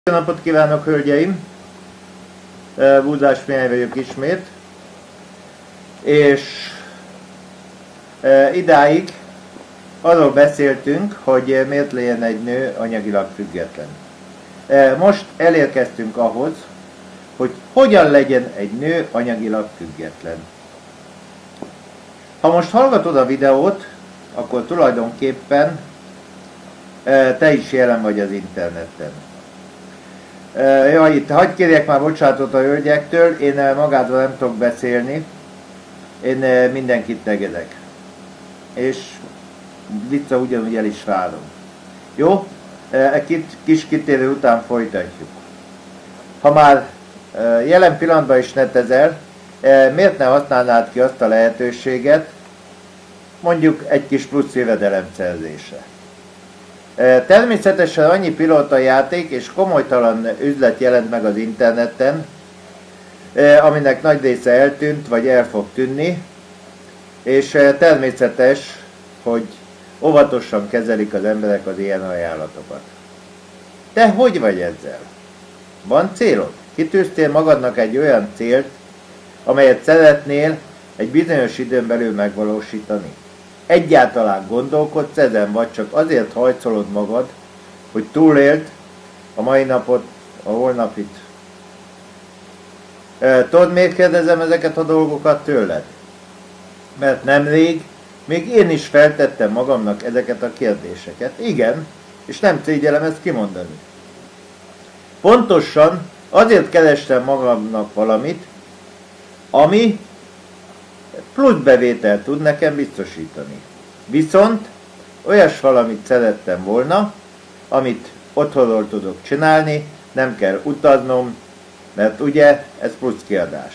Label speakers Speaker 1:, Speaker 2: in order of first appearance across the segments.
Speaker 1: Jó napot kívánok, hölgyeim! Búzás Mihály vagyok ismét, és idáig arról beszéltünk, hogy miért legyen egy nő anyagilag független. Most elérkeztünk ahhoz, hogy hogyan legyen egy nő anyagilag független. Ha most hallgatod a videót, akkor tulajdonképpen te is jelen vagy az interneten. Itt hagyd kérjek már bocsánatot a hölgyektől, én magától nem tudok beszélni, én mindenkit tegedek. És vicca ugyanúgy el is várom. Jó? Egy kis kitérő után folytatjuk. Ha már jelen pillanatban is netezel, miért ne használnád ki azt a lehetőséget, mondjuk egy kis plusz jövedelemszerzésre? Természetesen annyi pilótajáték és komolytalan üzlet jelent meg az interneten, aminek nagy része eltűnt, vagy el fog tűnni, és természetes, hogy óvatosan kezelik az emberek az ilyen ajánlatokat. Te hogy vagy ezzel? Van célod? Kitűztél magadnak egy olyan célt, amelyet szeretnél egy bizonyos időn belül megvalósítani? Egyáltalán gondolkodsz ezen, vagy csak azért hajszolod magad, hogy túléld a mai napot, a holnapit? Tudod, miért kérdezem ezeket a dolgokat tőled? Mert nemrég még én is feltettem magamnak ezeket a kérdéseket. Igen, és nem szégyellem ezt kimondani. Pontosan azért kerestem magamnak valamit, ami plusz bevételt tud nekem biztosítani. Viszont olyas valamit szerettem volna, amit otthonról tudok csinálni, nem kell utaznom, mert ugye ez plusz kiadás.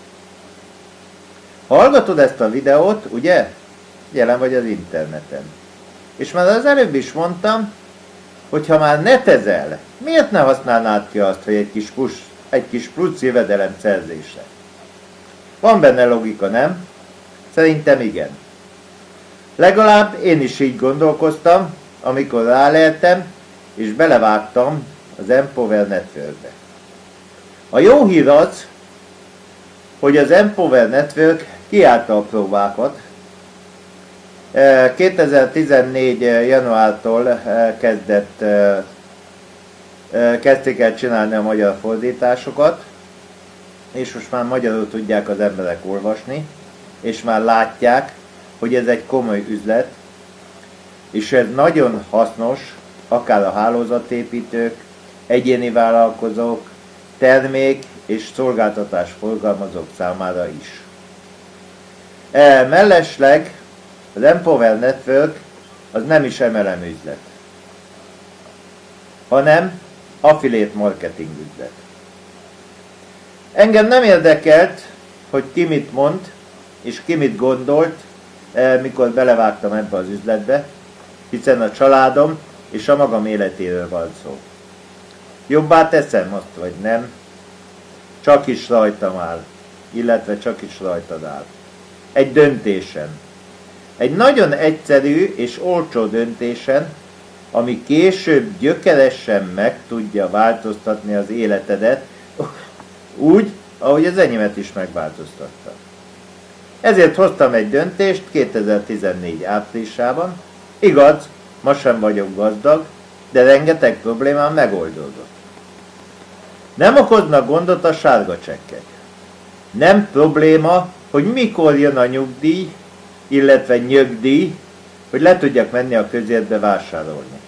Speaker 1: Hallgatod ezt a videót, ugye? Jelen vagy az interneten. És már az előbb is mondtam, hogy ha már netezel, miért ne használnád ki azt, hogy egy kis plusz jövedelem szerzésre? Van benne logika, nem? Szerintem igen. Legalább én is így gondolkoztam, amikor ráleltem, és belevágtam az Empower Networkbe. A jó hír az, hogy az Empower Network kiállta a próbákat. 2014. januártól kezdték el csinálni a magyar fordításokat, és most már magyarul tudják az emberek olvasni, és már látják, hogy ez egy komoly üzlet, és ez nagyon hasznos, akár a hálózatépítők, egyéni vállalkozók, termék és szolgáltatás forgalmazók számára is. Mellesleg az Empower Network az nem is MLM üzlet, hanem affiliate marketing üzlet. Engem nem érdekelt, hogy ki mit mond, és ki mit gondolt, mikor belevágtam ebbe az üzletbe, hiszen a családom és a magam életéről van szó. Jobbá teszem azt, vagy nem, csak is rajtam áll, illetve csak is rajtad áll. Egy döntésen. Egy nagyon egyszerű és olcsó döntésen, ami később gyökeresen meg tudja változtatni az életedet, úgy, ahogy az enyémet is megváltoztatta. Ezért hoztam egy döntést 2014 áprilisában. Igaz, ma sem vagyok gazdag, de rengeteg problémám megoldódott. Nem okoznak gondot a sárga csekkek. Nem probléma, hogy mikor jön a nyugdíj, illetve nyögdíj, hogy le tudjak menni a közértbe vásárolni.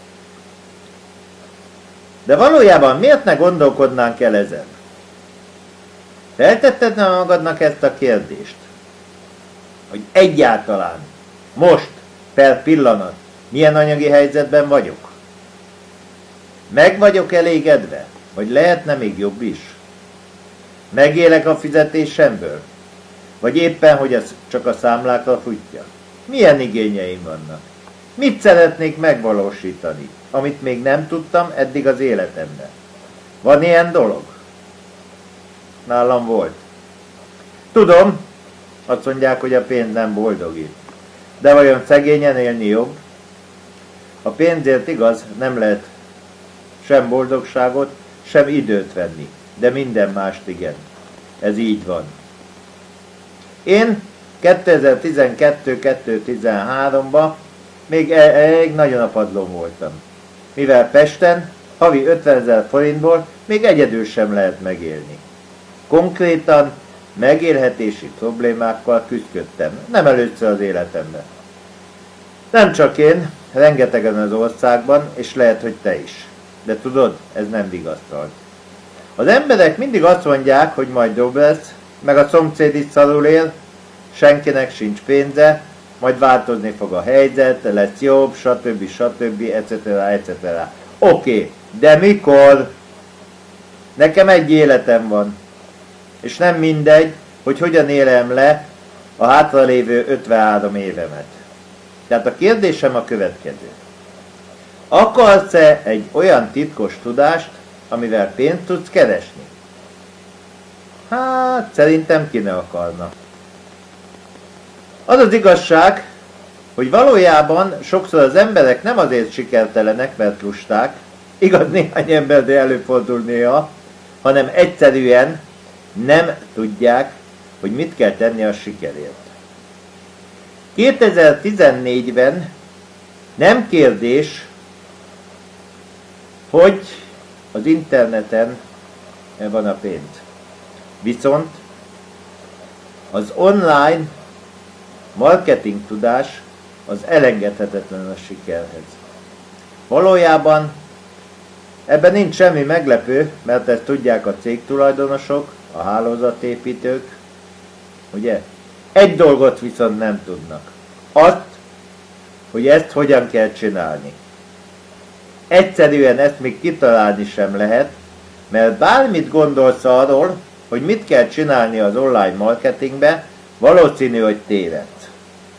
Speaker 1: De valójában miért ne gondolkodnánk el ezen? Feltetted magadnak ezt a kérdést? Hogy egyáltalán most, per pillanat, milyen anyagi helyzetben vagyok? Meg vagyok elégedve? Vagy lehetne még jobb is? Megélek a fizetésemből? Vagy éppen, hogy ez csak a számlákra futja? Milyen igényeim vannak? Mit szeretnék megvalósítani, amit még nem tudtam eddig az életemben? Van ilyen dolog? Nálam volt. Tudom, azt mondják, hogy a pénz nem boldogít. De vajon szegényen élni jobb? A pénzért igaz, nem lehet sem boldogságot, sem időt venni, de minden mást igen. Ez így van. Én 2012-2013-ban még nagyon a padlón voltam, mivel Pesten havi 50 000 forintból még egyedül sem lehet megélni. Konkrétan megélhetési problémákkal küzdöttem, nem először az életemben. Nem csak én, rengetegen az országban, és lehet, hogy te is. De tudod, ez nem vigasztalt. Az emberek mindig azt mondják, hogy majd jobb lesz, meg a szomszéd is szarul él, senkinek sincs pénze, majd változni fog a helyzet, lesz jobb, stb. Stb. Etc. etc. Oké, de mikor? Nekem egy életem van, és nem mindegy, hogy hogyan élem le a hátralévő 53 évemet. Tehát a kérdésem a következő. Akarsz-e egy olyan titkos tudást, amivel pénzt tudsz keresni? Hát, szerintem ki ne akarna. Az az igazság, hogy valójában sokszor az emberek nem azért sikertelenek, mert lusták, igaz néhány emberre előfordul néha, hanem egyszerűen nem tudják, hogy mit kell tenni a sikerért. 2014-ben nem kérdés, hogy az interneten van a pénz. Viszont az online marketing tudás az elengedhetetlen a sikerhez. Valójában ebben nincs semmi meglepő, mert ezt tudják a cégtulajdonosok, a hálózatépítők, ugye? Egy dolgot viszont nem tudnak. Azt, hogy ezt hogyan kell csinálni. Egyszerűen ezt még kitalálni sem lehet, mert bármit gondolsz arról, hogy mit kell csinálni az online marketingbe, valószínű, hogy tévedsz.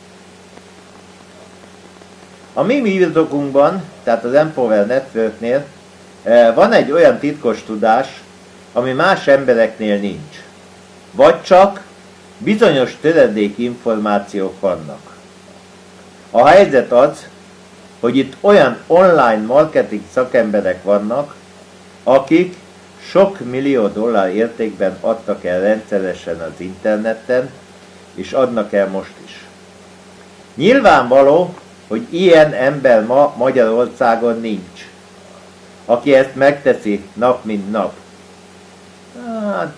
Speaker 1: A mi birtokunkban, tehát az Empower Networknél van egy olyan titkos tudás, ami más embereknél nincs. Vagy csak bizonyos töredék információk vannak. A helyzet az, hogy itt olyan online marketing szakemberek vannak, akik sok millió dollár értékben adtak el rendszeresen az interneten, és adnak el most is. Nyilvánvaló, hogy ilyen ember ma Magyarországon nincs, aki ezt megteszi nap mint nap. Hát,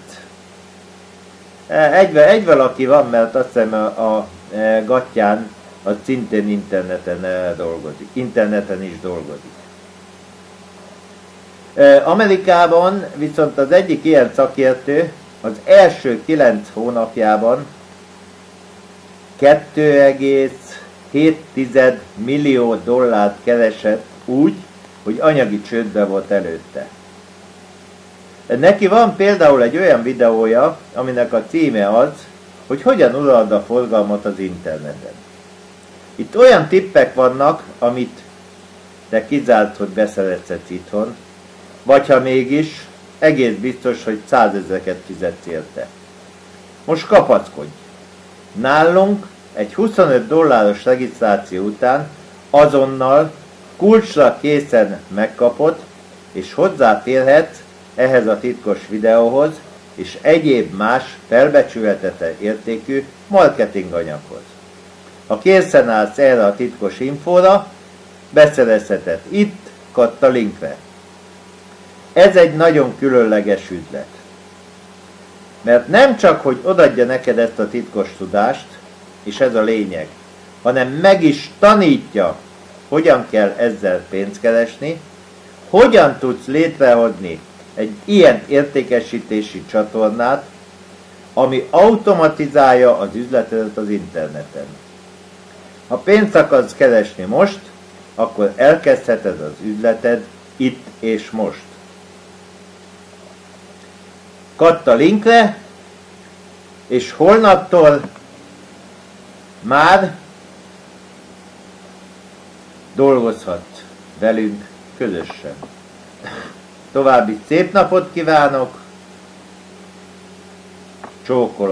Speaker 1: egy valaki van, mert azt hiszem a Gattyán az szintén interneten is dolgozik. Amerikában viszont az egyik ilyen szakértő az első 9 hónapjában 2,7 millió dollárt keresett úgy, hogy anyagi csődbe volt előtte. Neki van például egy olyan videója, aminek a címe az, hogy hogyan urald a forgalmat az interneten. Itt olyan tippek vannak, amit te kizárt, hogy beszeretsz itthon, vagy ha mégis, egész biztos, hogy 100 000-eket fizetsz érte. Most kapaszkodj! Nálunk egy 25 dolláros regisztráció után azonnal kulcsra készen megkapod, és hozzáférhetsz ehhez a titkos videóhoz, és egyéb más felbecsülhetetlen értékű marketing anyaghoz. Ha készen állsz erre a titkos infóra, beszerezheted itt, katta linkre. Ez egy nagyon különleges üzlet. Mert nem csak, hogy odaadja neked ezt a titkos tudást, és ez a lényeg, hanem meg is tanítja, hogyan kell ezzel pénzt keresni, hogyan tudsz létrehozni egy ilyen értékesítési csatornát, ami automatizálja az üzletedet az interneten. Ha pénzt akarsz keresni most, akkor elkezdheted az üzleted itt és most. Katta linkre, és holnaptól már dolgozhat velünk közösen. További szép napot kívánok, csókolom!